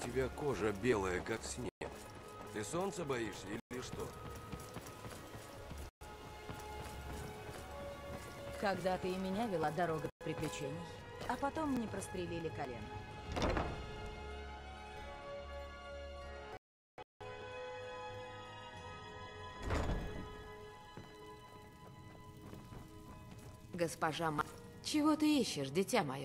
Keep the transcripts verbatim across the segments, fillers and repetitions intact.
тебя кожа белая, как снег? Ты солнца боишься или что? Когда-то и меня вела дорога приключений, а потом мне прострелили колено. Госпожа Ма... Чего ты ищешь, дитя мое?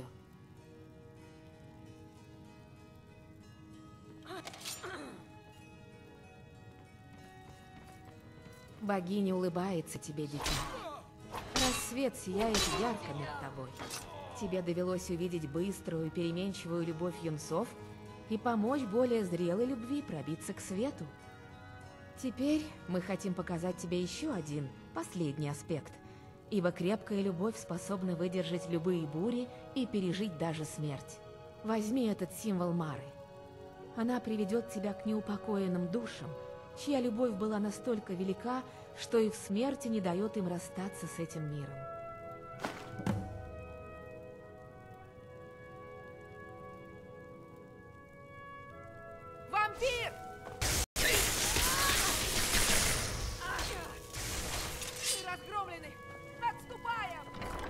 Богиня улыбается тебе, дитя. Рассвет сияет ярко над тобой. Тебе довелось увидеть быструю, переменчивую любовь юнцов и помочь более зрелой любви пробиться к свету. Теперь мы хотим показать тебе еще один, последний аспект. Ибо крепкая любовь способна выдержать любые бури и пережить даже смерть. Возьми этот символ Мары. Она приведет тебя к неупокоенным душам, чья любовь была настолько велика, что и в смерти не дает им расстаться с этим миром. Вампир! Мы разгромлены! Отступаем!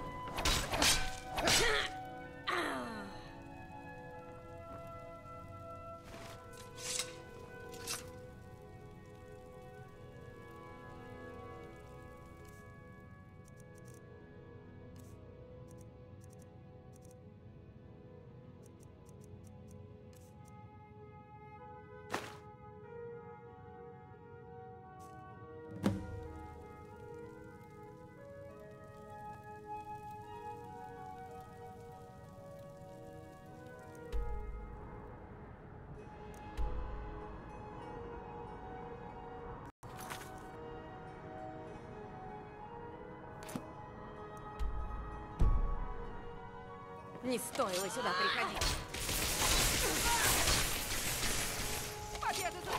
Не стоило сюда приходить. Победа за...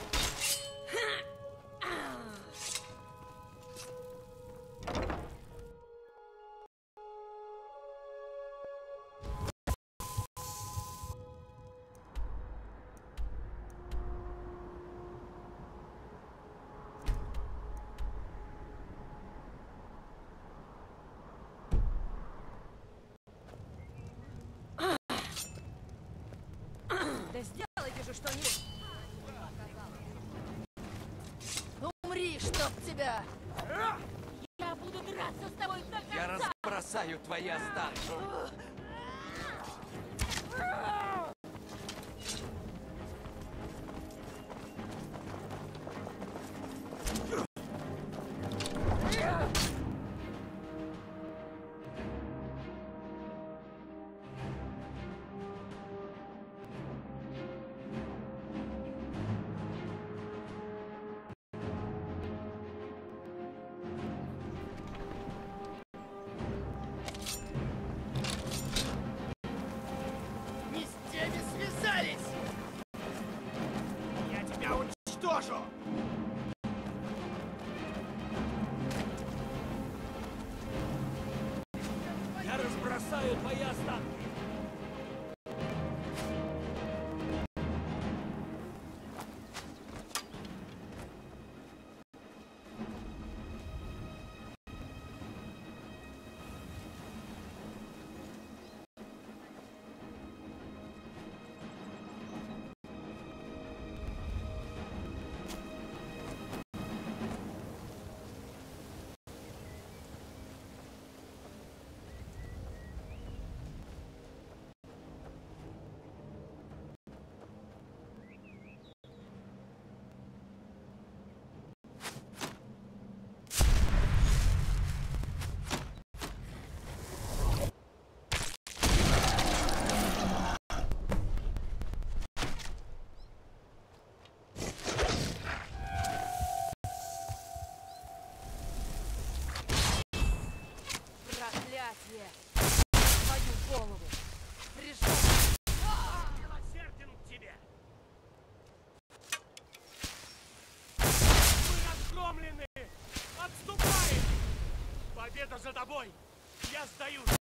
Да сделайте же что-нибудь! Умри, чтоб тебя! Я буду драться с тобой до конца! Я разбросаю твои останки! Я разбросаю твои останки! Проклятие! Твою голову! Пришел! Милосерден к тебе! Мы разгромлены! Отступаем! Победа за тобой! Я сдаюсь!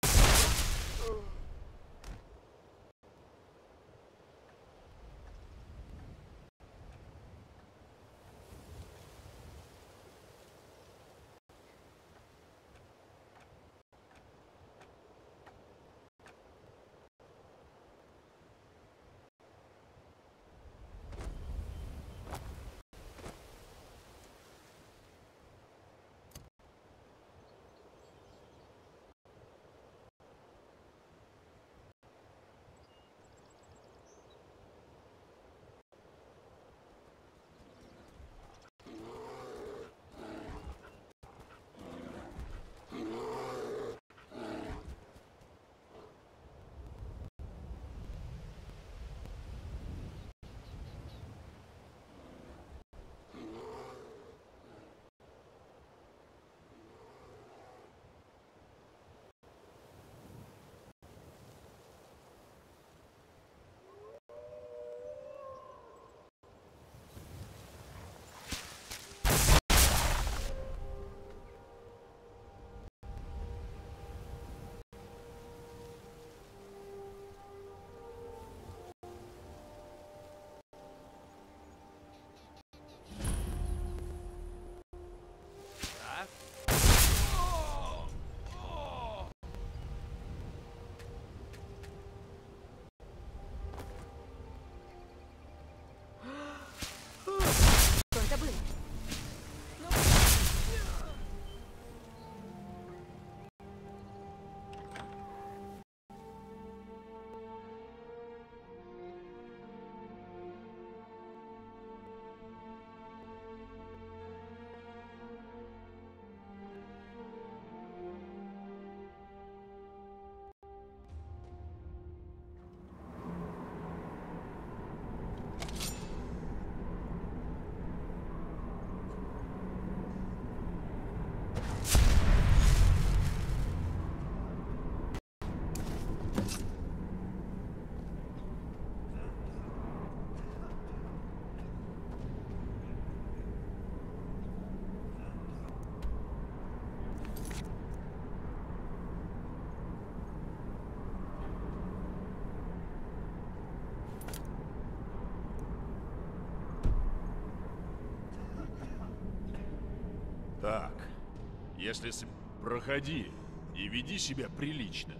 Если с... Проходи и веди себя прилично.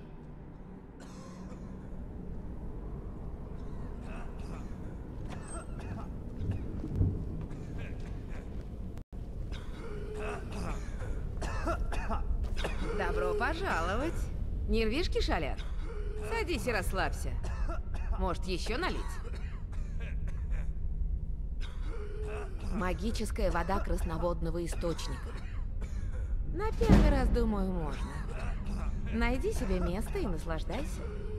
Добро пожаловать. Нервишки шалят? Садись и расслабься. Может, еще налить? Магическая вода красноводного источника. На первый раз, думаю, можно. Найди себе место и наслаждайся.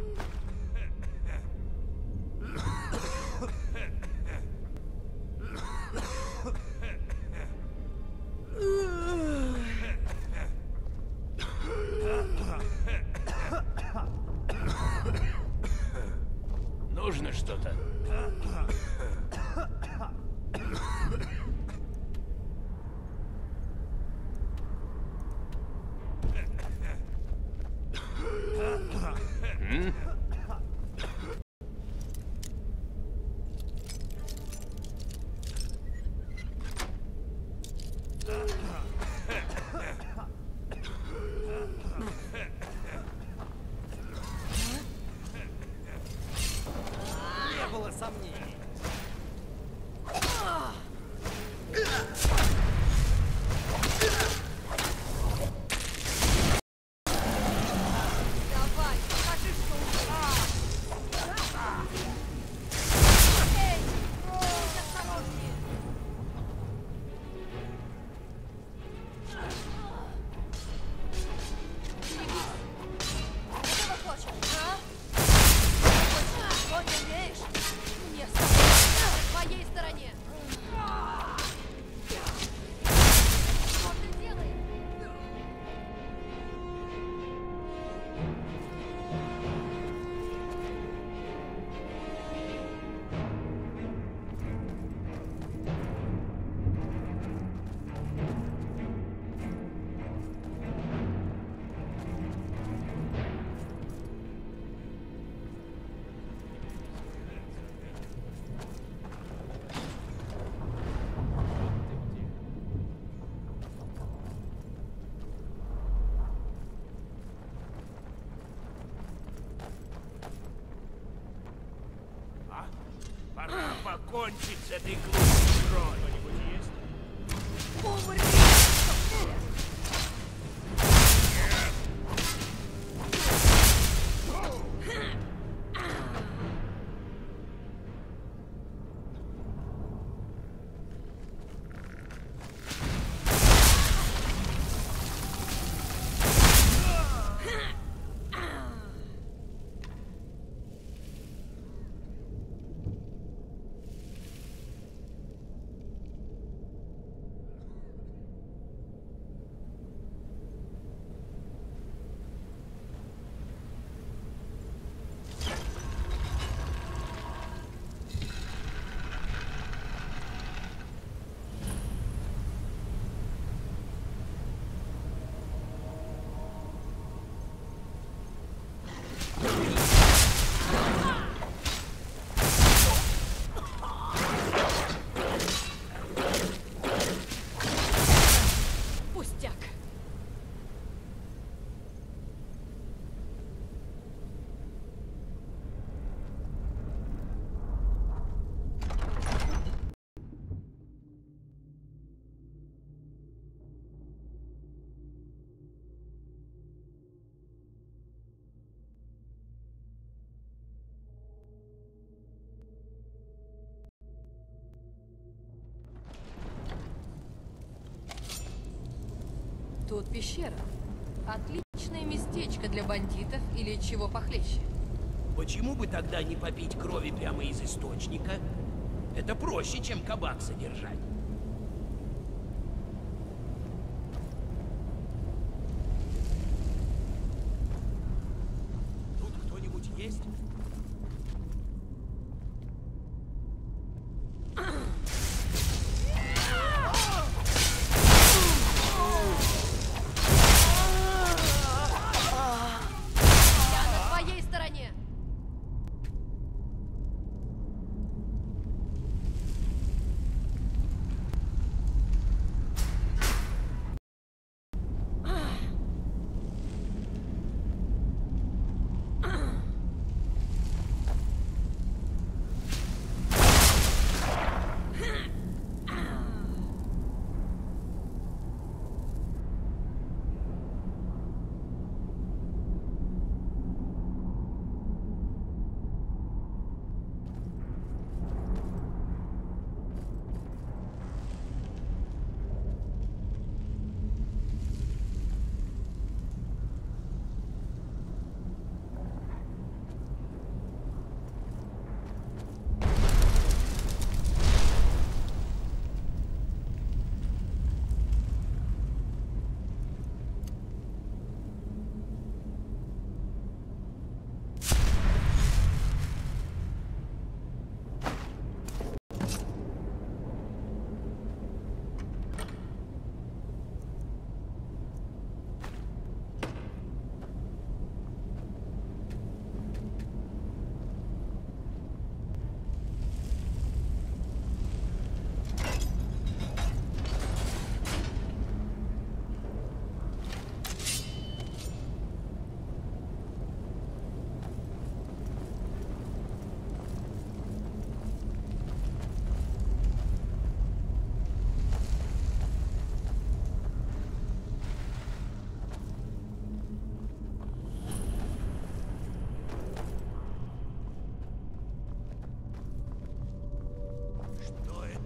Нужно что-то? Не было сомнений. Давай, покажи, что умеешь. Эй, будь осторожнее. Этого хочешь, а? Хочешь, что не умеешь? Мне с тобой на твоей стороне. Что ты делаешь? А? Пора покончить с этой глупой игрой. Кто-нибудь есть? Умри! Пустяк. Тут пещера. Отличное местечко для бандитов или чего похлеще. Почему бы тогда не попить крови прямо из источника? Это проще, чем кабак содержать. Тут кто-нибудь есть? Я на твоей стороне.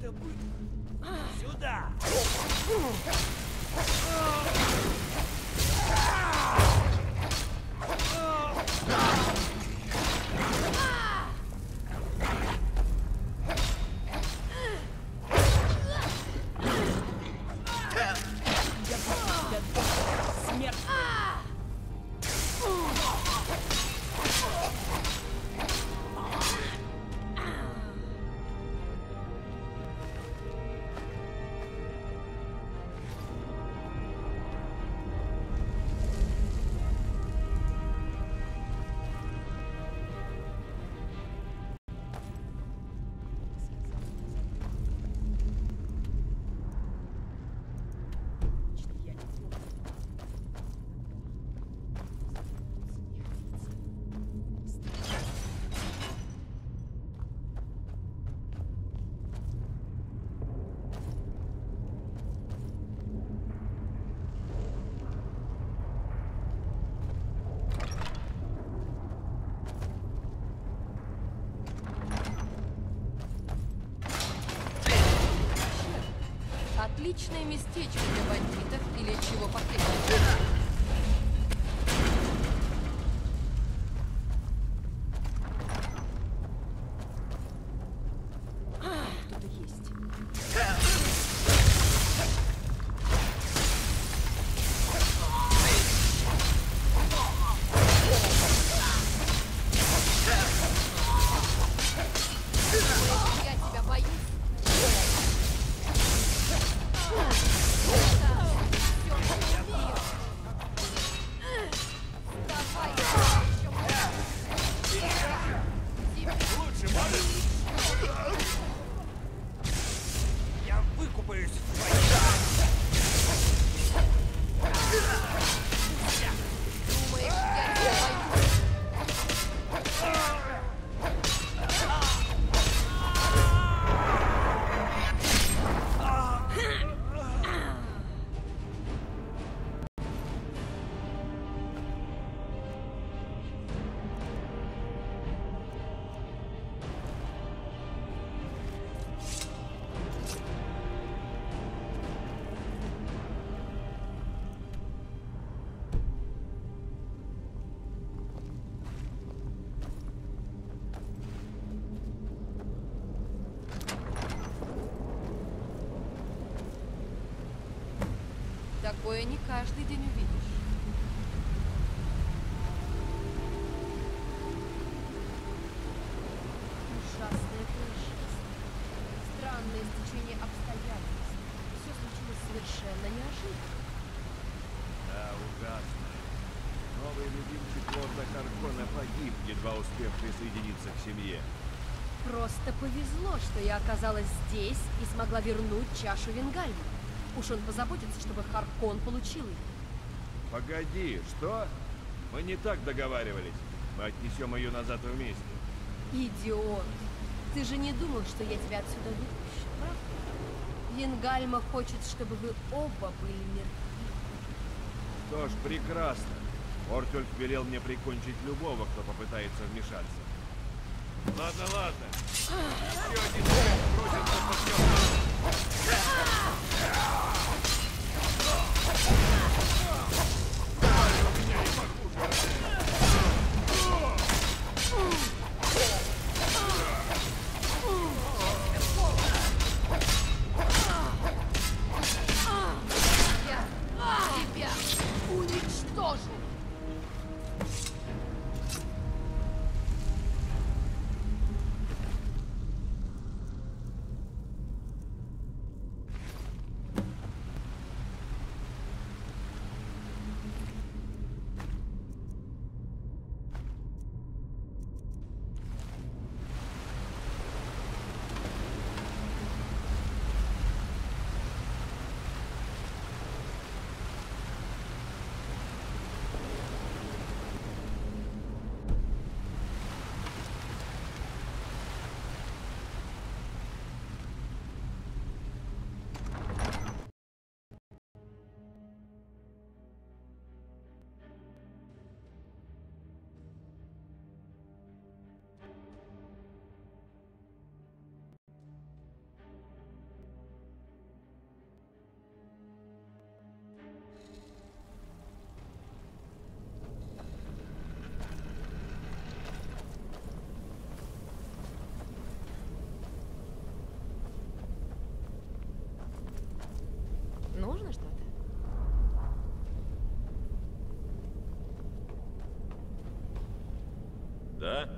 это было? Сюда! Отличное местечко для бандитов или чего покрепче. Кто-то есть. Я тебя боюсь. Я выкупаюсь. Думаешь, я тебя боюсь? Такое не каждый день увидишь. Ужасное происшествие. Странное стечение обстоятельств. Все случилось совершенно неожиданно. Да, ужасно. Новый любимчик лорда Харкона погиб, едва успев присоединиться к семье. Просто повезло, что я оказалась здесь и смогла вернуть чашу Венгальма. Уж он позаботится, чтобы Харкон получил ее. Погоди, что? Мы не так договаривались. Мы отнесем ее назад вместе. Идиот! Ты же не думал, что я тебя отсюда выпущу, правда? Венгальма хочет, чтобы вы оба были мертвы. Что ж, прекрасно. Ортюльф велел мне прикончить любого, кто попытается вмешаться. Ладно, ладно. Еще один человек бросится под него. Я тебя уничтожу! Да?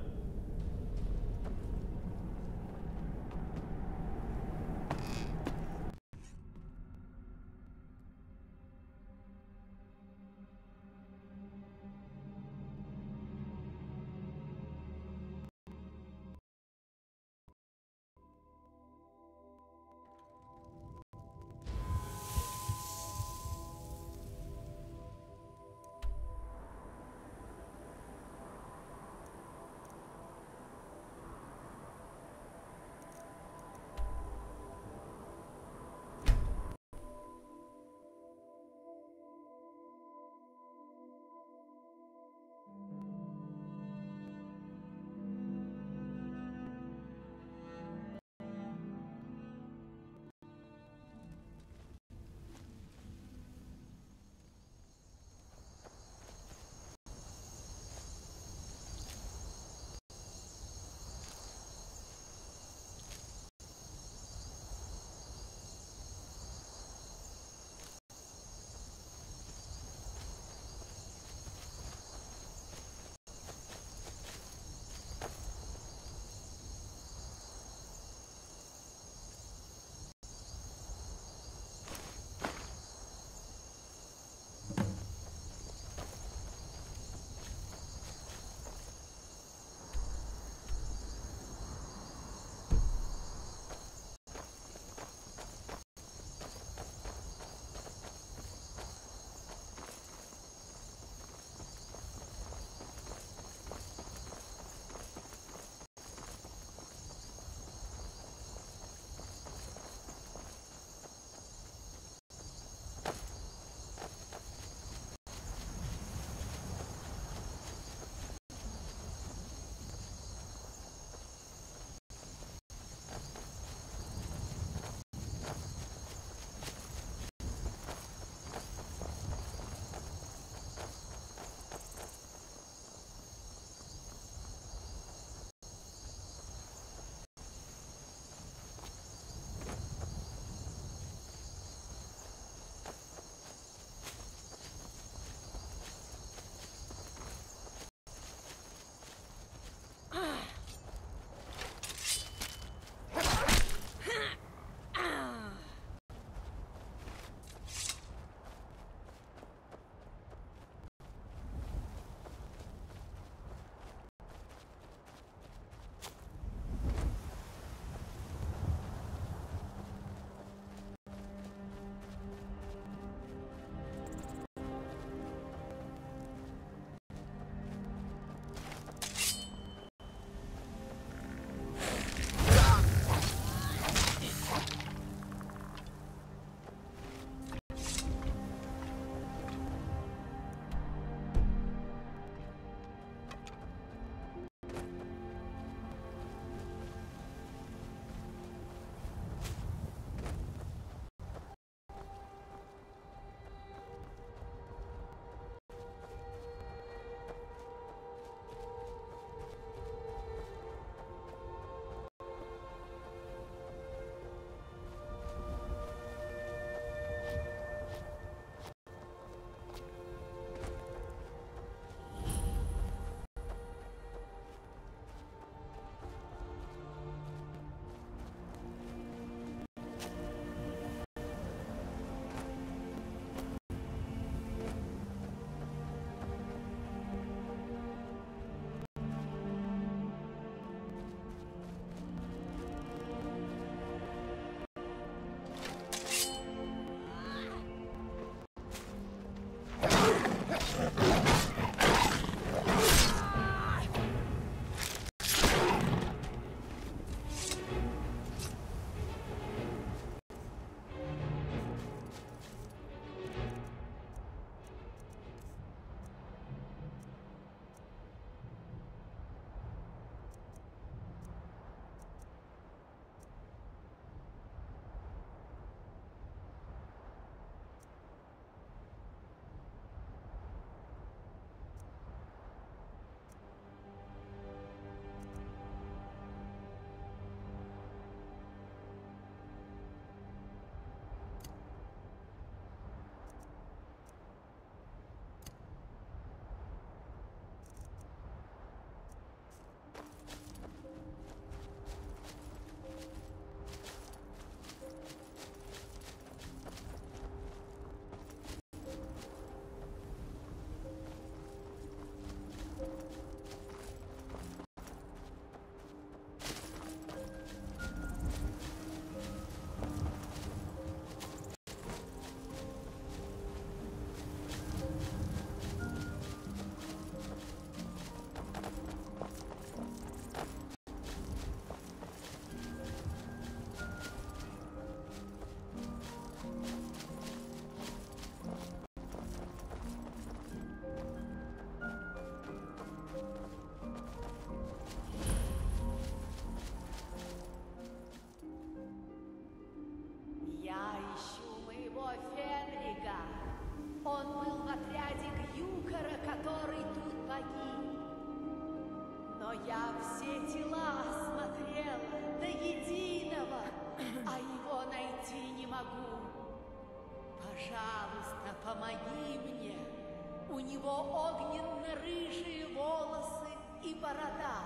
Я все тела осмотрела до единого, а его найти не могу. Пожалуйста, помоги мне. У него огненно-рыжие волосы и борода.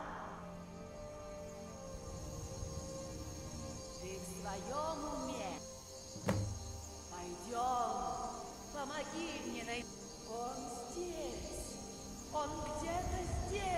Ты в своем уме? Пойдем, помоги мне найти. Он здесь. Он где-то здесь.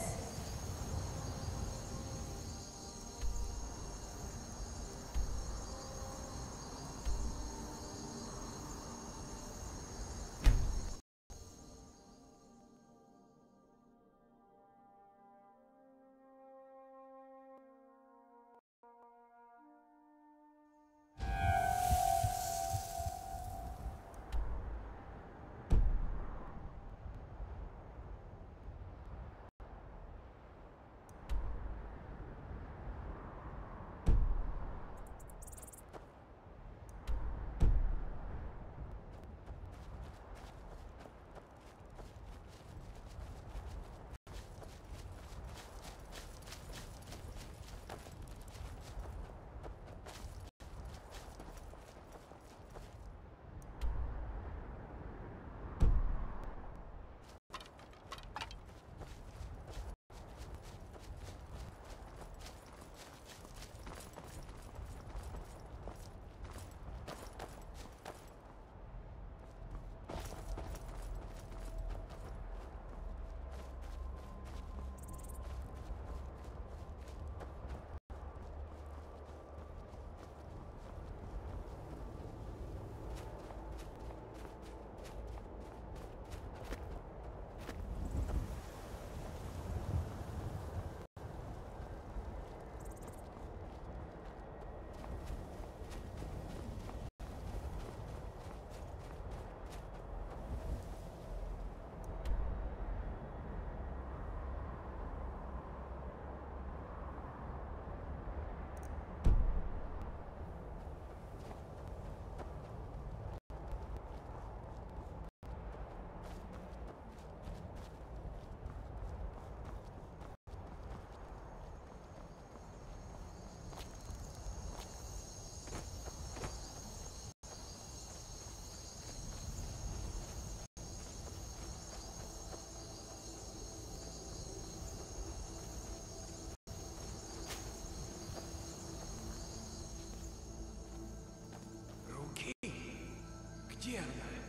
Где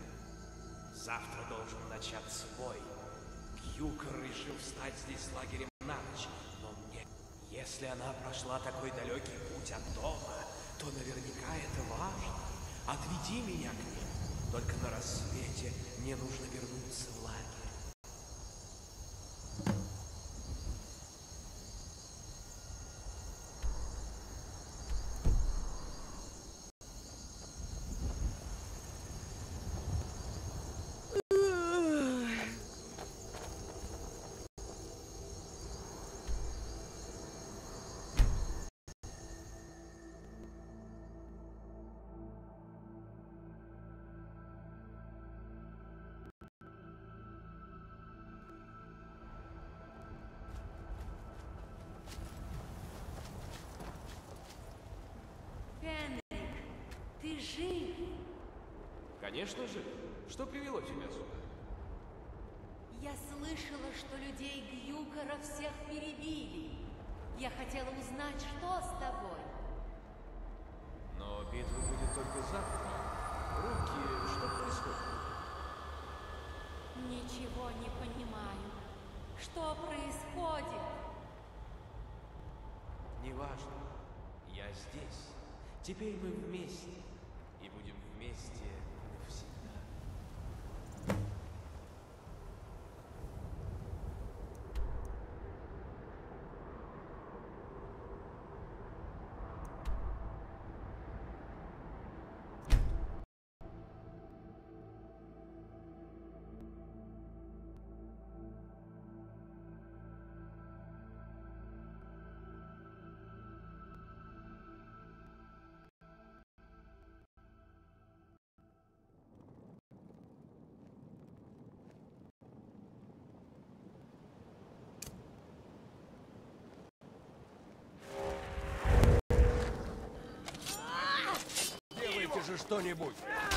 она? Завтра должен начаться бой. Кьюкер решил встать здесь с лагерем на ночь, но мне... Если она прошла такой далекий путь от дома, то наверняка это важно. Отведи меня к ним. Только на рассвете мне нужно вернуться в лагерь. Ты жив? Конечно же. Что привело тебя сюда? Я слышала, что людей Кьюкера всех перебили. Я хотела узнать, что с тобой. Но битва будет только завтра. Руки, что происходит? Ничего не понимаю. Что происходит? Неважно. Я здесь. Теперь мы вместе. И будем вместе навсегда. Скажешь что-нибудь?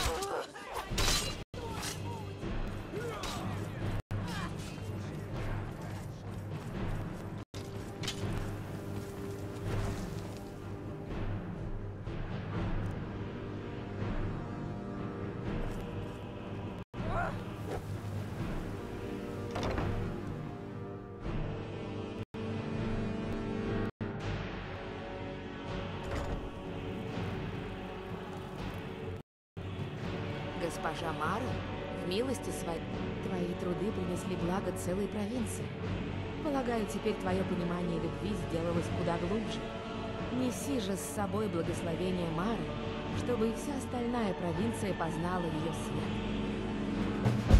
Госпожа Мара, в милости своей, твои труды принесли благо целой провинции. Полагаю, теперь твое понимание любви сделалось куда глубже. Неси же с собой благословение Мары, чтобы и вся остальная провинция познала ее свет.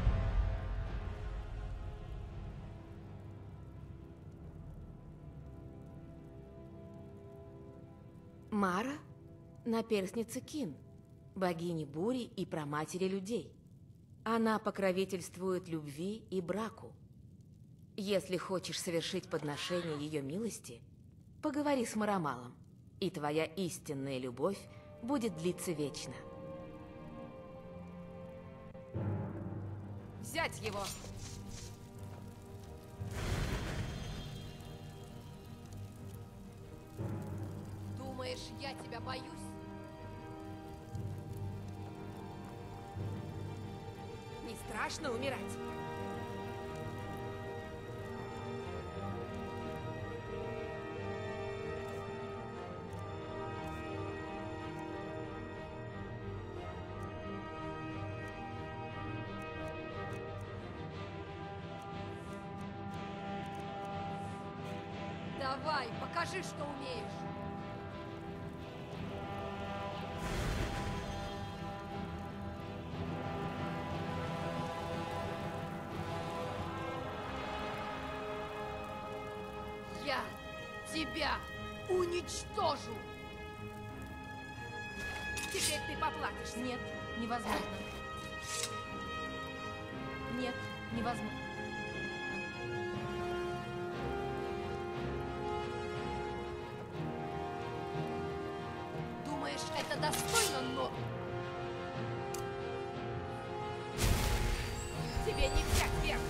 Мара — наперсница Кин, богини бури и праматери людей. Она покровительствует любви и браку. Если хочешь совершить подношение ее милости, поговори с Марамалом, и твоя истинная любовь будет длиться вечно. Взять его! Думаешь, я тебя боюсь? Не страшно умирать? Давай, покажи, что умеешь. Я тебя уничтожу! Теперь ты поплатишься. Нет, невозможно. Нет, невозможно. Думаешь, это достойно, но... Тебе не взять верх.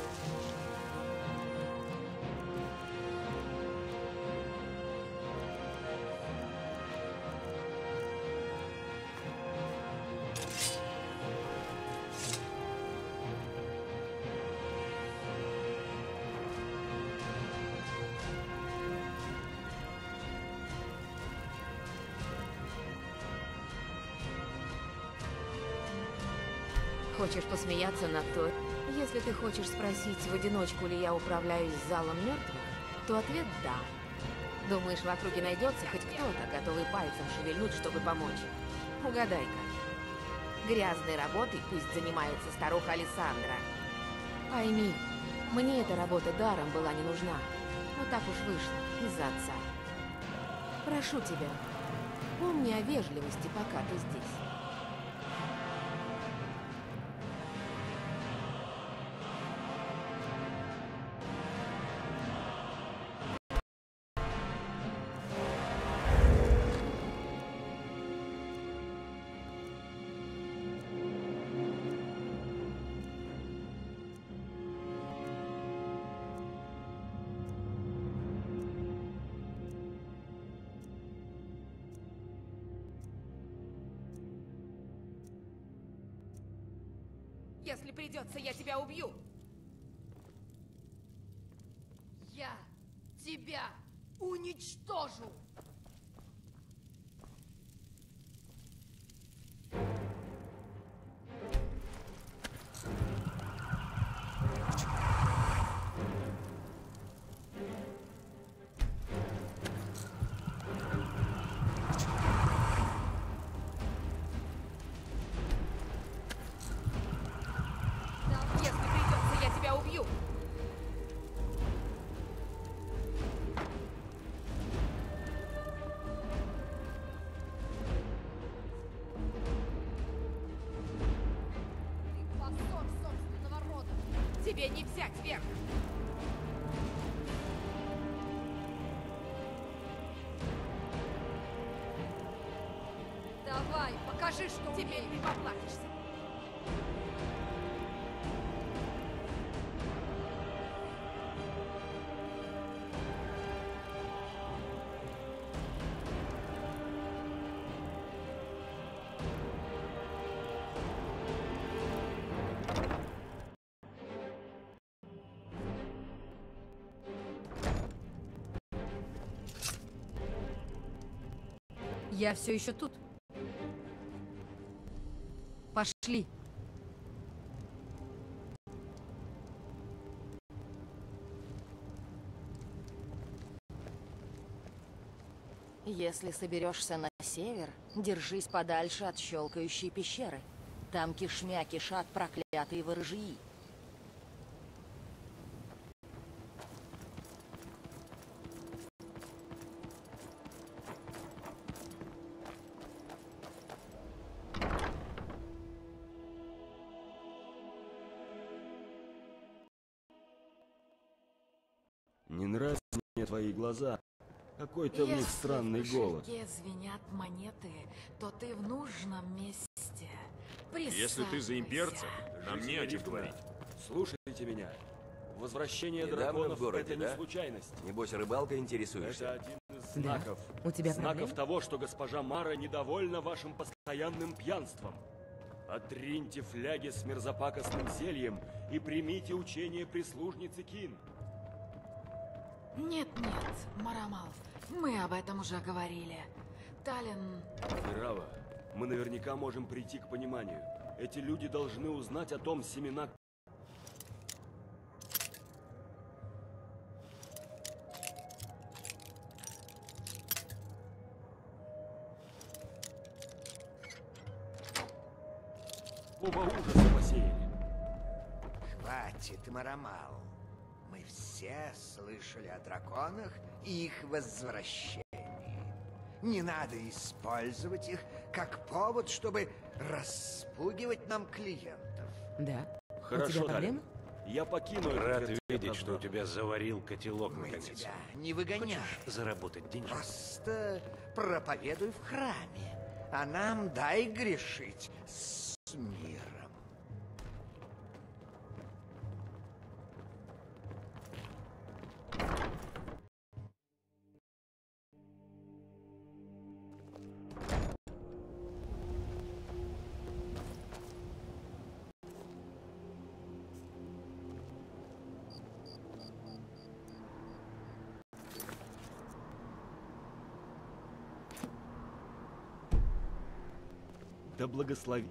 Хочешь посмеяться над той? Если ты хочешь спросить, в одиночку ли я управляюсь залом мертвых, то ответ – да. Думаешь, в округе найдется хоть кто-то, готовый пальцем шевельнуть, чтобы помочь? Угадай-ка. Грязной работой пусть занимается старуха Александра. Пойми, мне эта работа даром была не нужна. Но так уж вышло, из-за отца. Прошу тебя, помни о вежливости, пока ты здесь. Если придется, я тебя убью. Я тебя уничтожу! Если придется, я тебя убью. Ты позор собственного рода! Тебе не взять верх. Давай, покажи! Покажи, что Теперь ты поплатишься. Я все еще тут. Пошли. Если соберешься на север, держись подальше от щелкающей пещеры. Там кишмя кишат проклятые ворожьи. Не нравятся мне твои глаза. Какой-то в них странный голод. Если в кошельке звенят монеты, то ты в нужном месте. Если ты за имперца, нам не о чем говорить. Слушайте меня. Возвращение Недавно драконов в городе, это не да? случайность. Небось, рыбалка интересуешься? Это один из Да. знаков. У тебя Знаков проблемы? того, что госпожа Мара недовольна вашим постоянным пьянством. Отриньте фляги с мерзопакостным зельем и примите учение прислужницы Кин. Нет-нет, Марамал, мы об этом уже говорили. Талин... Ирава, мы наверняка можем прийти к пониманию. Эти люди должны узнать о том семена. Оба ужаса посеяли. Хватит, Марамал. Мы все слышали о драконах и их возвращении. Не надо использовать их как повод, чтобы распугивать нам клиентов. Да. У Хорошо, тебя проблемы? Талин. Я покину этот Рад вертеп видеть, на что у завтра. тебя заварил котелок, Мы наконец. тебя не выгоняем. Заработать деньги. Просто проповедуй в храме, а нам дай грешить с миром. Да благослови.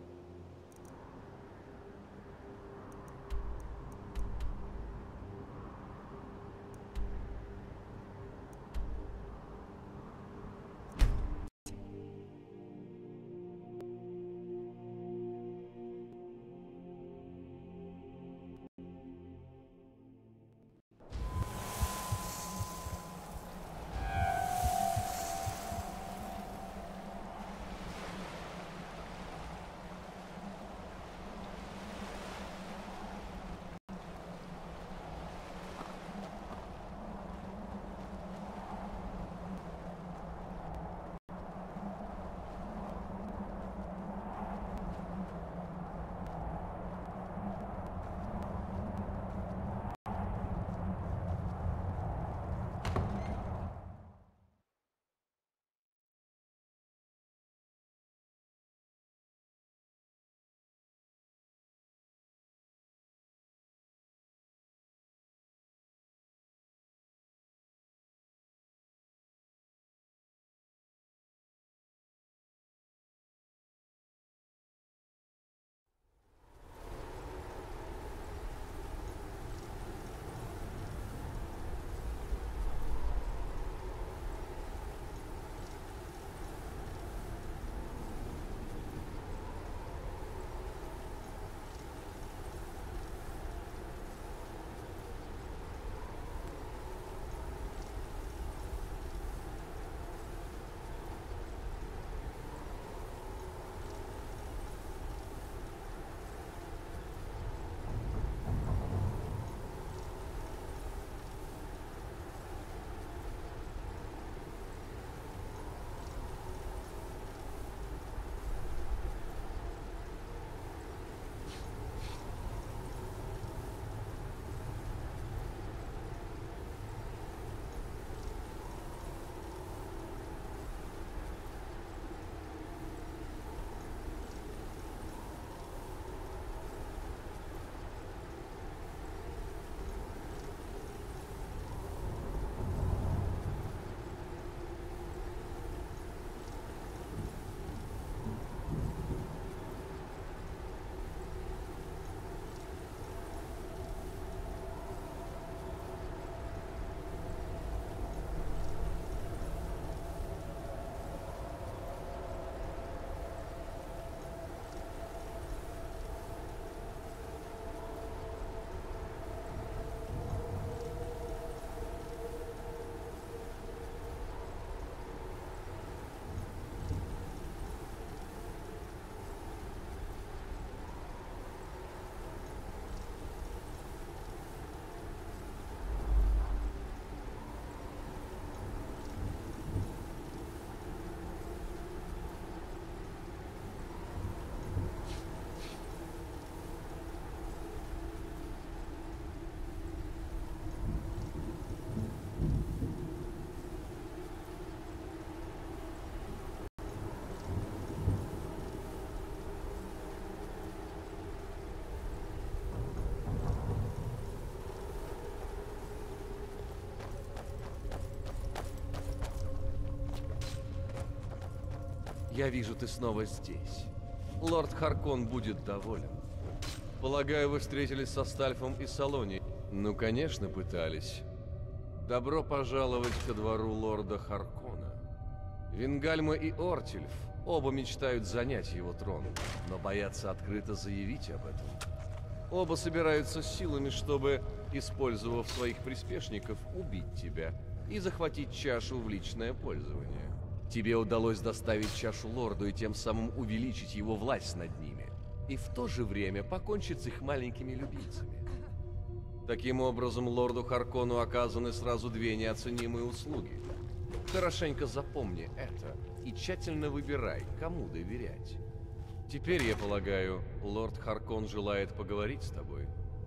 Я вижу, ты снова здесь. Лорд Харкон будет доволен. Полагаю, вы встретились со Стальфом и Салони. Ну, конечно, пытались. Добро пожаловать ко двору лорда Харкона. Вингальма и Ортильф оба мечтают занять его трон, но боятся открыто заявить об этом. Оба собираются силами, чтобы, использовав своих приспешников, убить тебя и захватить чашу в личное пользование. Тебе удалось доставить чашу лорду и тем самым увеличить его власть над ними, и в то же время покончить с их маленькими любимцами. Таким образом, лорду Харкону оказаны сразу две неоценимые услуги. Хорошенько запомни это и тщательно выбирай, кому доверять. Теперь, я полагаю, лорд Харкон желает поговорить с тобой.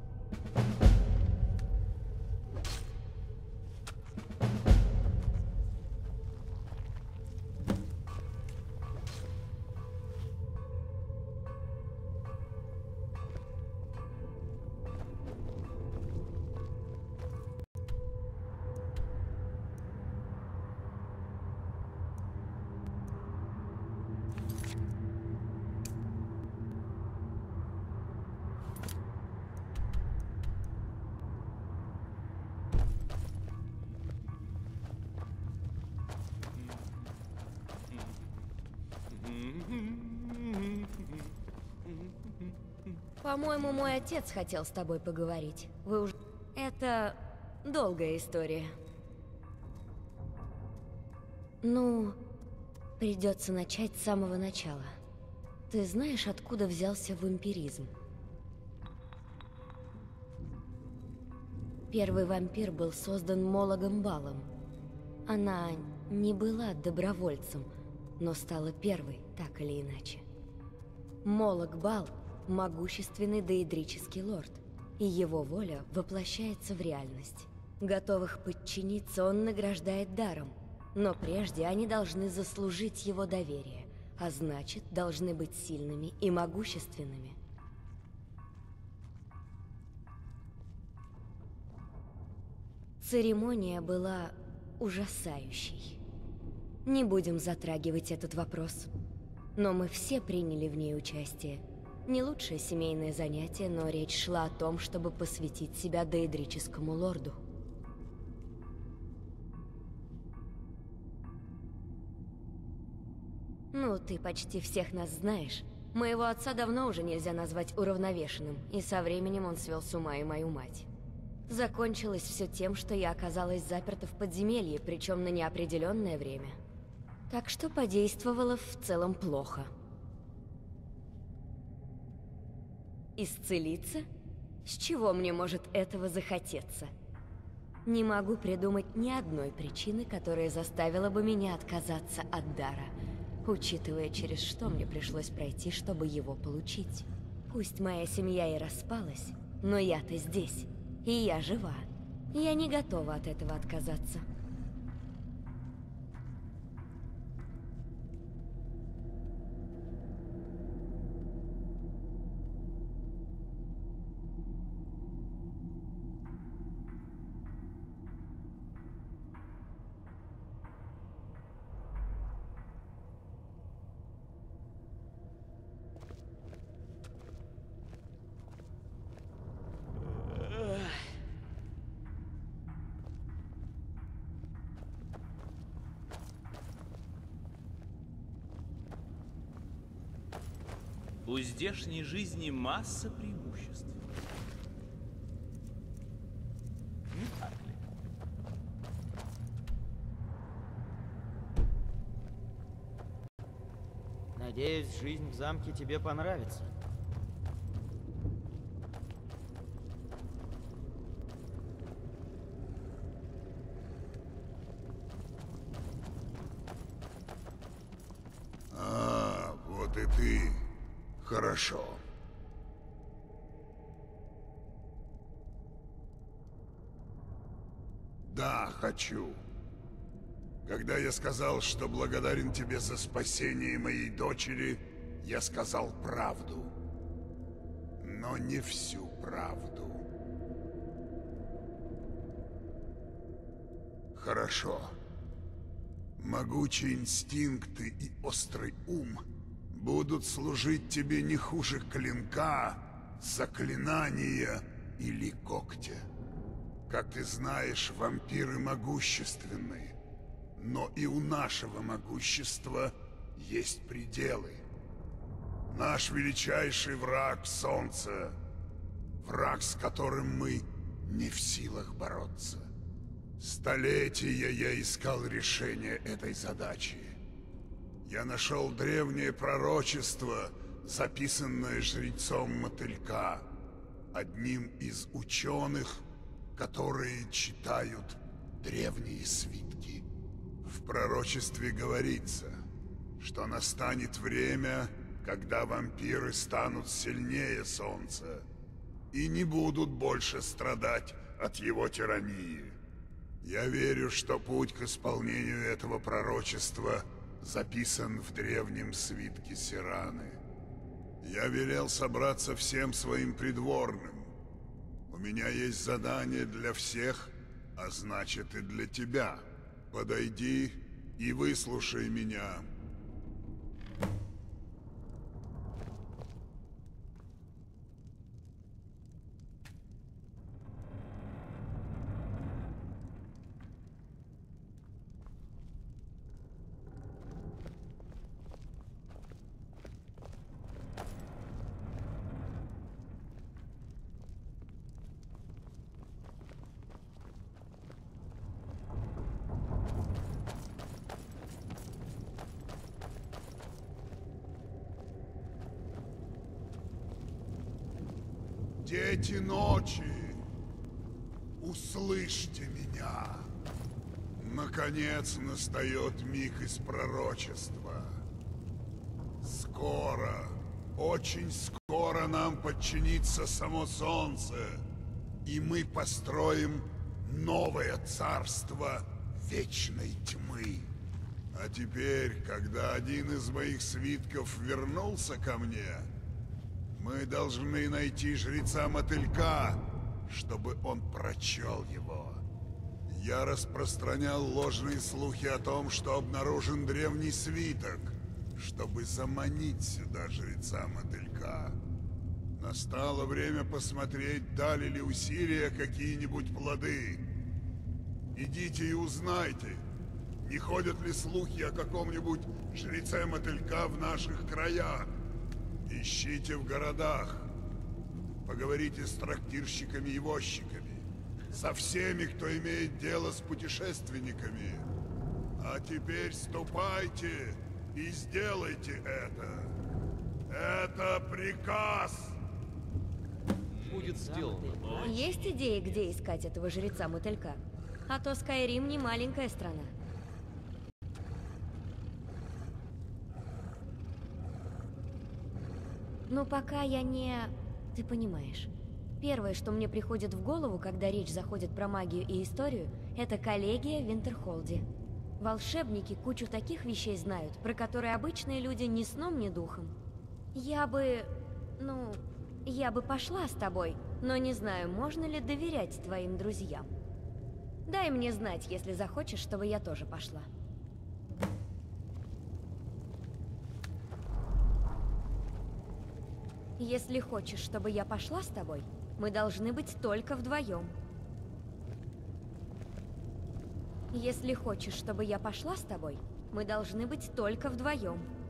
По-моему, мой отец хотел с тобой поговорить. Вы уже... Это долгая история. Ну, придется начать с самого начала. Ты знаешь, откуда взялся вампиризм? Первый вампир был создан Мологом Балом. Она не была добровольцем, но стала первой, так или иначе. Молог Бал — могущественный доэдрический лорд, и его воля воплощается в реальность. Готовых подчиниться он награждает даром, но прежде они должны заслужить его доверие, а значит, должны быть сильными и могущественными. Церемония была ужасающей. Не будем затрагивать этот вопрос, но мы все приняли в ней участие. Не лучшее семейное занятие, но речь шла о том, чтобы посвятить себя доэдрическому лорду. Ну, ты почти всех нас знаешь. Моего отца давно уже нельзя назвать уравновешенным, и со временем он свел с ума и мою мать. Закончилось все тем, что я оказалась заперта в подземелье, причем на неопределенное время. Так что подействовало в целом плохо. Исцелиться? С чего мне может этого захотеться? Не могу придумать ни одной причины, которая заставила бы меня отказаться от дара, учитывая, через что мне пришлось пройти, чтобы его получить. Пусть моя семья и распалась, но я-то здесь, и я жива. Я не готова от этого отказаться. У здешней жизни масса преимуществ. Не так ли? Надеюсь, жизнь в замке тебе понравится. А, вот и ты. Хорошо. Да, хочу. Когда я сказал, что благодарен тебе за спасение моей дочери, я сказал правду. Но не всю правду. Хорошо. Могучие инстинкты и острый ум будут служить тебе не хуже клинка, заклинания или когтя. Как ты знаешь, вампиры могущественны, но и у нашего могущества есть пределы. Наш величайший враг — Солнце. Враг, с которым мы не в силах бороться. Столетия я искал решение этой задачи. Я нашел древнее пророчество, записанное жрецом Мотылька, одним из ученых, которые читают древние свитки. В пророчестве говорится, что настанет время, когда вампиры станут сильнее Солнца и не будут больше страдать от его тирании. Я верю, что путь к исполнению этого пророчества записан в древнем свитке Сираны. Я велел собраться всем своим придворным. У меня есть задание для всех, а значит и для тебя. Подойди и выслушай меня. Дети ночи, услышьте меня. Наконец настает миг из пророчества. Скоро, очень скоро нам подчинится само Солнце, и мы построим новое царство вечной тьмы. А теперь, когда один из моих свитков вернулся ко мне, мы должны найти жреца Мотылька, чтобы он прочел его. Я распространял ложные слухи о том, что обнаружен древний свиток, чтобы заманить сюда жреца Мотылька. Настало время посмотреть, дали ли усилия какие-нибудь плоды. Идите и узнайте, не ходят ли слухи о каком-нибудь жреце Мотылька в наших краях. Ищите в городах. Поговорите с трактирщиками и возчиками. Со всеми, кто имеет дело с путешественниками. А теперь ступайте и сделайте это. Это приказ. Будет сделано. Есть идеи, где искать этого жреца Мотылька? А то Скайрим не маленькая страна. Но пока я не... Ты понимаешь. Первое, что мне приходит в голову, когда речь заходит про магию и историю, это коллегия в Винтерхолде. Волшебники кучу таких вещей знают, про которые обычные люди ни сном, ни духом. Я бы... ну... я бы пошла с тобой, но не знаю, можно ли доверять твоим друзьям. Дай мне знать, если захочешь, чтобы я тоже пошла. Если хочешь, чтобы я пошла с тобой, мы должны быть только вдвоем. Если хочешь, чтобы я пошла с тобой, мы должны быть только вдвоем.